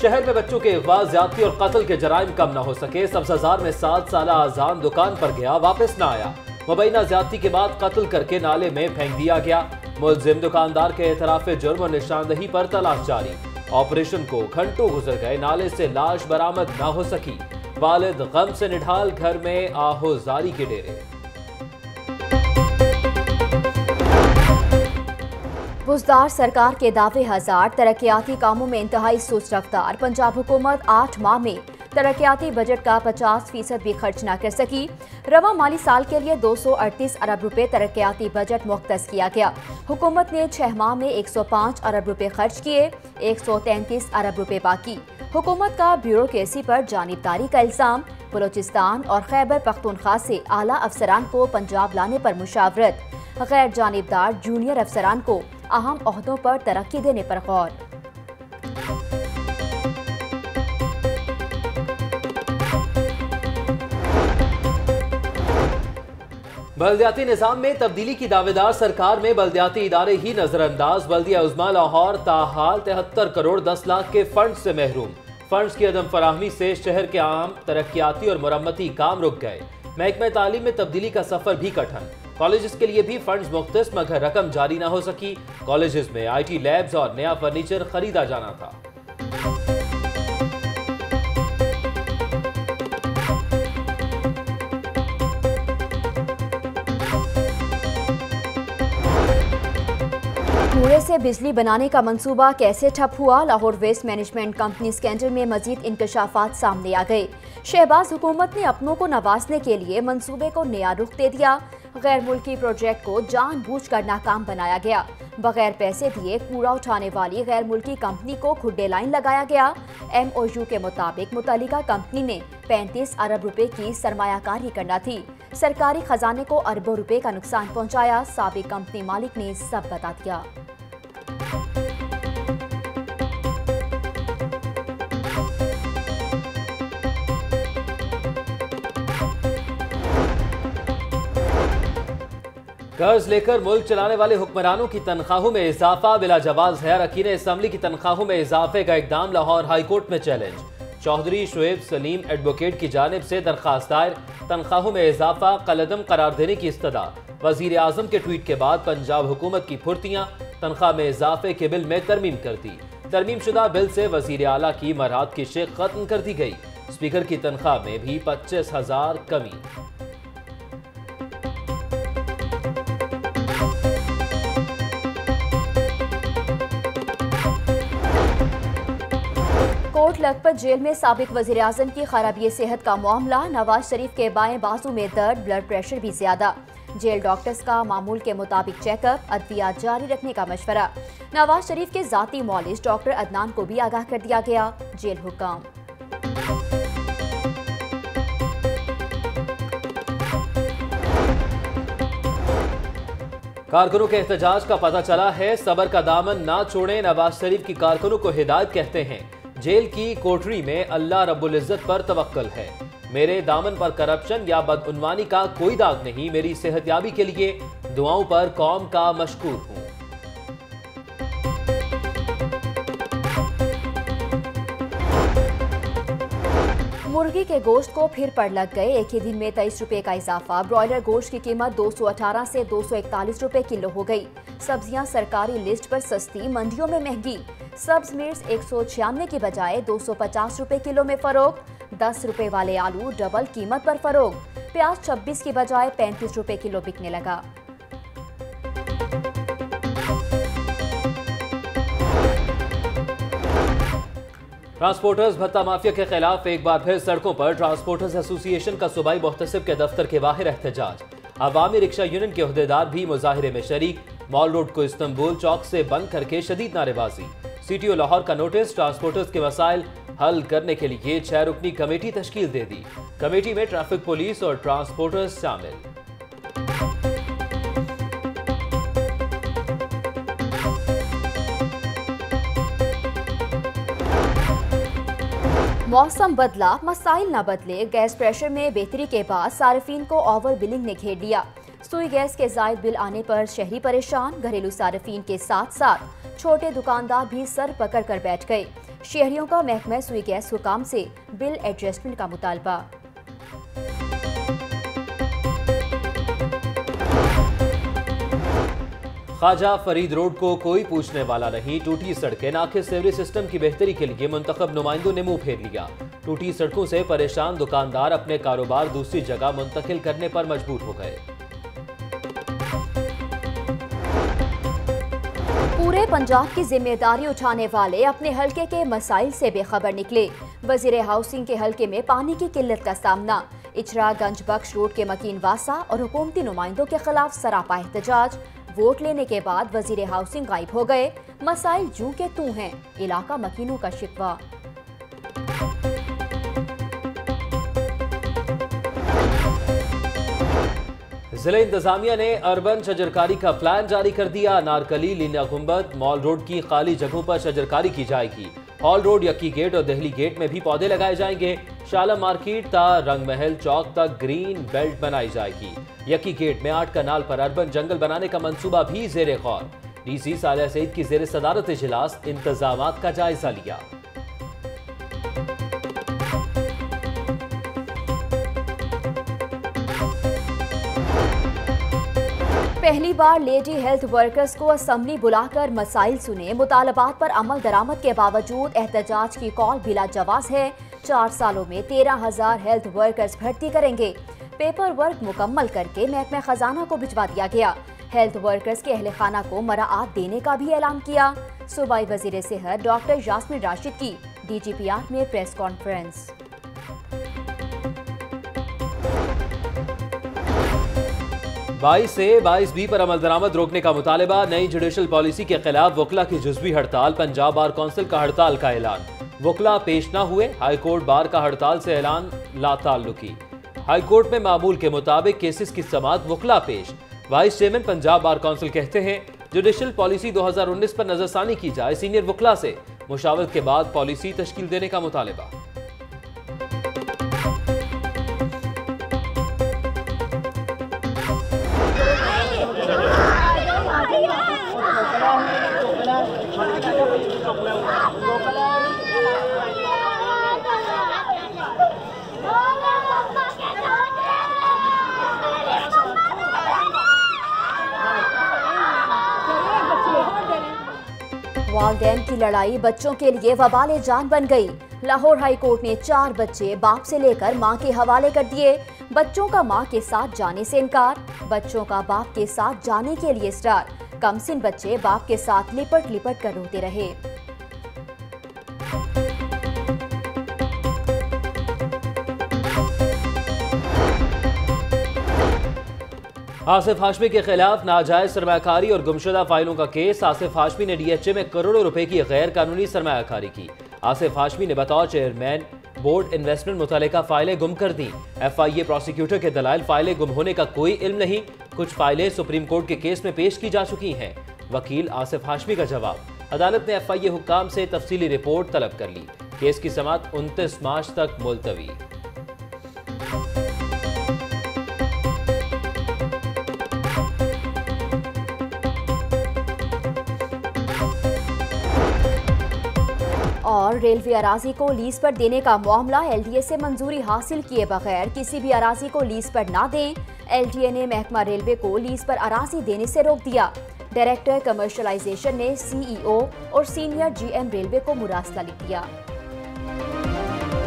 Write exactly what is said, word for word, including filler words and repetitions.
शहर में बच्चों के अगवा, ज्यादती और कत्ल के जराइम कम न हो सके। सब्जाजार में सात साल आजान दुकान पर गया, वापस न आया। मुबैना ज्यादती के बाद कत्ल करके नाले में फेंक दिया गया। मुलजिम दुकानदार के एतराफ जुर्म और निशानदही पर तलाश जारी। ऑपरेशन को घंटों गुजर गए, नाले से लाश बरामद न हो सकी। वालिद गम से निढाल, घर में आहोजारी के डेरे। बुजदार सरकार के दावे हजार, तरक्याती कामों में इंतहाई सुस्त रफ्तार। पंजाब हुकूमत आठ माह में तरक्याती बजट का पचास फीसद भी खर्च न कर सकी। रवा माली साल के लिए दो सौ अड़तीस अरब रुपए तरक्याती बजट मुख्तस किया गया। हुकूमत ने छह माह में एक सौ पाँच अरब रुपए खर्च किए, एक सौ तैंतीस अरब रुपए बाकी। हुकूमत का ब्यूरोक्रेसी पर जानिबदारी का इल्जाम। बलोचिस्तान और खैबर पख्तूनख्वा से आला अफसरान को पंजाब लाने पर मुशावरत। गैर जानिबदार जूनियर अफसरान को अहम ओहदों पर तरक्की देने पर गौर। बल्दियाती निजाम में तब्दीली की दावेदार सरकार में बल्दियाती इदारे ही नजरअंदाज। बल्दिया उज़्मा लाहौर ताहाल तिहत्तर करोड़ दस लाख के फंड से महरूम। फंड्स की अदम फराहमी से शहर के आम तरक्याती और मुरम्मती काम रुक गए। महकमा तालीम में तब्दीली का सफर भी कठिन। कॉलेजेस के लिए भी फंड्स मुख्तस, मगर रकम जारी न हो सकी। कॉलेजेस में आई टी लैब्स और नया फर्नीचर खरीदा जाना था। कूड़े से बिजली बनाने का मंसूबा कैसे ठप हुआ? Lahore waste management company scandal में मजीद इंकशाफात सामने आ गए। शहबाज हुकूमत ने अपनों को नवाजने के लिए मंसूबे को नया रुख दे दिया। गैर मुल्की प्रोजेक्ट को जानबूझकर नाकाम बनाया गया। बगैर पैसे दिए कूड़ा उठाने वाली गैर मुल्की कंपनी को खुड्डे लाइन लगाया गया। एम ओ यू के मुताबिक मुतल्लिका कंपनी ने पैंतीस अरब रुपए की सरमायाकारी करना थी। सरकारी खजाने को अरबों रुपए का नुकसान पहुंचाया। साबिक कंपनी मालिक ने सब बता दिया। कर्ज लेकर मुल्क चलाने वाले हुक्मरानों की तनख्वाहों में इजाफा बिला जवाज है। अरकीन असम्बली की तनख्वाहों में इजाफे का इकदाम लाहौर हाई कोर्ट में चैलेंज। चौधरी शुएब सलीम एडवोकेट की जानिब से दरखास्त दायर। तनख्वाहों में इजाफा कलदम करार देने की इस्तदा। वजीर आजम के ट्वीट के बाद पंजाब हुकूमत की फुर्तियां। तनख्वाह में इजाफे के बिल में तरमीम कर दी। तरमीम शुदा बिल से वजीर आला की मराहत की शेख खत्म कर दी गई। स्पीकर की तनख्वाह में भी पच्चीस हजार कमी। कोट लखपत जेल में साबिक वजीर आजम की खराबी सेहत का मामला। नवाज शरीफ के बाएं बाजू में दर्द, ब्लड प्रेशर भी ज्यादा। जेल डॉक्टर्स का मामूल के मुताबिक चेकअप, अद्वियात जारी रखने का मशवरा। नवाज शरीफ के जाती मौलिज डॉक्टर अदनान को भी आगाह कर दिया गया। जेल हुक्म। कारकुनों के एहतजाज का पता चला है, सबर का दामन ना छोड़ें, नवाज शरीफ की कारकुनों को हिदायत कहते हैं। जेल की कोठरी में अल्लाह रब्बुल इज्जत पर तवक्कल है। मेरे दामन पर करप्शन या बदउनवानी का कोई दाग नहीं। मेरी सेहतयाबी के लिए दुआओं पर कौम का मशकूर हूं। मुर्गी के गोश्त को फिर पड़ लग गए। एक ही दिन में तेईस रुपए का इजाफा। ब्रॉयलर गोश्त की कीमत दो सौ अठारह से दो सौ इकतालीस रुपए किलो हो गई। सब्जियां सरकारी लिस्ट पर सस्ती, मंडियों में महंगी। सब्ज मिर्च एक सौ छियानवे की बजाय दो सौ पचास रुपए किलो में फरोख्त। दस रुपए वाले आलू डबल कीमत पर फरोख्त। प्याज छब्बीस की बजाय पैंतीस रुपए किलो बिकने लगा। ट्रांसपोर्टर्स भत्ता माफिया के खिलाफ एक बार फिर सड़कों पर ट्रांसपोर्टर्स एसोसिएशन का सूबाई मुख्तसिब के दफ्तर के बाहर एहतजाज। अवामी रिक्शा यूनियन के अहदेदार भी मुजाहिरे में शरीक। मॉल रोड को इस्तांबुल चौक से बंद करके शदीद नारेबाजी। सीटीओ लाहौर का नोटिस। ट्रांसपोर्टर्स के मसाइल हल करने के लिए छह रुकनी कमेटी तश्कील दे दी। कमेटी में ट्रैफिक पुलिस और ट्रांसपोर्टर्स शामिल। मौसम बदला, मसाइल न बदले। गैस प्रेशर में बेहतरी के बाद सार्फिन को ओवर बिलिंग ने घेर लिया। सुई गैस के जायद बिल आने पर शहरी परेशान। घरेलू सार्फिन के साथ साथ छोटे दुकानदार भी सर पकड़ कर बैठ गए। शहरियों का महकमा सुई गैस हुकाम से बिल एडजस्टमेंट का मुतालबा। ख्वाजा फरीद रोड को कोई पूछने वाला नहीं, टूटी सड़कें नाके सीवरेज सिस्टम की बेहतरी के लिए मुंतखब नुमाइंदों ने मुंह फेर लिया। टूटी सड़कों से परेशान दुकानदार अपने कारोबार दूसरी जगह मुंतकिल करने पर मजबूर हो गए। पूरे पंजाब की जिम्मेदारी उठाने वाले अपने हलके के मसाइल से बेखबर निकले। वजीर हाउसिंग के हलके में पानी की किल्लत का सामना। इचरा गंज बख्श रोड के मकीन वासा और हुकूमती नुमाइंदों के खिलाफ सरापा एहतजाज। वोट लेने के बाद वजीर हाउसिंग गायब हो गए, मसाइल जू के तू हैं, इलाका मकीनों का शिकवा। जिला इंतजामिया ने अर्बन शजरकारी का प्लान जारी कर दिया। नारकली, लीना गुंबद, मॉल रोड की खाली जगहों पर शजरकारी की जाएगी। हॉल रोड, यक्की गेट और दहली गेट में भी पौधे लगाए जाएंगे। शाला मार्केट ता रंग महल चौक तक ग्रीन बेल्ट बनाई जाएगी। यक्की गेट में आठ कनाल पर अर्बन जंगल बनाने का मंसूबा भी जेर गौर। डीसी सालिया सईद की जेर सदारत इजलास इंतजामात का जायजा लिया। पहली बार लेडी हेल्थ वर्कर्स को असम्बली बुलाकर मसाइल सुने। मुतालबात पर अमल दरामद के बावजूद एहतजाज की कॉल बिला जवाज है। चार सालों में तेरह हजार हेल्थ वर्कर्स भर्ती करेंगे। पेपर वर्क मुकम्मल करके महकमा खजाना को भिजवा दिया गया। हेल्थ वर्कर्स के अहले खाना को मराआत देने का भी ऐलान किया। सूबाई वजीर सेहत डॉक्टर यास्मीन राशिद की डी जी पी आर में प्रेस कॉन्फ्रेंस। बाईस से बाईस बी पर अमल दरामद रोकने का मुतालबा। नई जुडिशल पॉलिसी के खिलाफ वकला की जुज़वी हड़ताल। पंजाब बार कौंसिल का हड़ताल का ऐलान। वकला पेश न हुए। हाईकोर्ट बार का हड़ताल से ऐलान लाताल्लुकी। हाईकोर्ट में मामूल के मुताबिक केसेस की समाअत वकला पेश। Vice chairman Punjab bar council कहते हैं जुडिशल पॉलिसी दो हजार उन्नीस पर नजरसानी की जाए। सीनियर वकला से मुशावरत के बाद पॉलिसी तश्कील देने का मुतालबा। वालदैन की लड़ाई बच्चों के लिए वबाले जान बन गई। लाहौर हाई कोर्ट ने चार बच्चे बाप से लेकर मां के हवाले कर दिए। बच्चों का मां के साथ जाने से इनकार, बच्चों का बाप के साथ जाने के लिए इसरार। कमसिन बच्चे बाप के साथ लिपट लिपट कर रोते रहे। आसिफ हाशमी के खिलाफ नाजायज सरमायाकारी और गुमशुदा फाइलों का केस। आसिफ हाशमी ने डी एच ए में करोड़ों रुपए की गैर कानूनी सरमायाकारी की। आसिफ हाशमी ने बतौर चेयरमैन बोर्ड इन्वेस्टमेंट मुतल्लिका फाइलें गुम कर दी। एफ आई ए प्रोसिक्यूटर के दलाइल फाइलें गुम होने का कोई इल्म नहीं। कुछ फाइलें सुप्रीम कोर्ट के केस में पेश की जा चुकी हैं। वकील आसिफ हाशमी का जवाब। अदालत ने एफ आई ए हुक्काम से तफसीली रिपोर्ट तलब कर ली। केस की समाअत उनतीस मार्च तक मुलतवी। और रेलवे अराजी को लीज पर देने का मामला। एल डी ए से मंजूरी हासिल किए बगैर किसी भी अराजी को लीज पर ना दें। एल डी ए ने महकमा रेलवे को लीज पर अराजी देने से रोक दिया। डायरेक्टर कमर्शलाइजेशन ने सी ई ओ और सीनियर जी एम रेलवे को मुरासला लिख दिया।